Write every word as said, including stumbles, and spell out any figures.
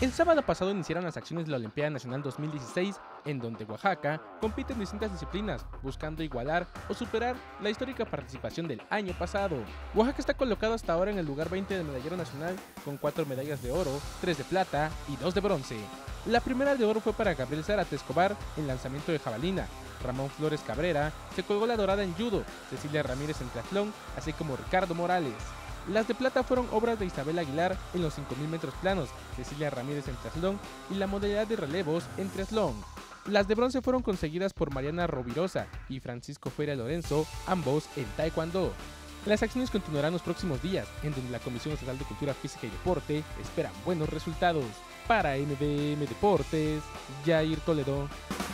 El sábado pasado iniciaron las acciones de la Olimpiada Nacional dos mil dieciséis, en donde Oaxaca compite en distintas disciplinas, buscando igualar o superar la histórica participación del año pasado. Oaxaca está colocado hasta ahora en el lugar veinte del medallero nacional, con cuatro medallas de oro, tres de plata y dos de bronce. La primera de oro fue para Gabriel Zárate Escobar en lanzamiento de jabalina. Ramón Flores Cabrera se colgó la dorada en judo, Cecilia Ramírez en triatlón, así como Ricardo Morales. Las de plata fueron obras de Isabel Aguilar en los cinco mil metros planos, Cecilia Ramírez en triatlón y la modalidad de relevos en triatlón. Las de bronce fueron conseguidas por Mariana Rovirosa y Francisco Feria Lorenzo, ambos en taekwondo. Las acciones continuarán los próximos días, en donde la Comisión Estatal de Cultura Física y Deporte espera buenos resultados. Para N B M Deportes, Jair Toledo.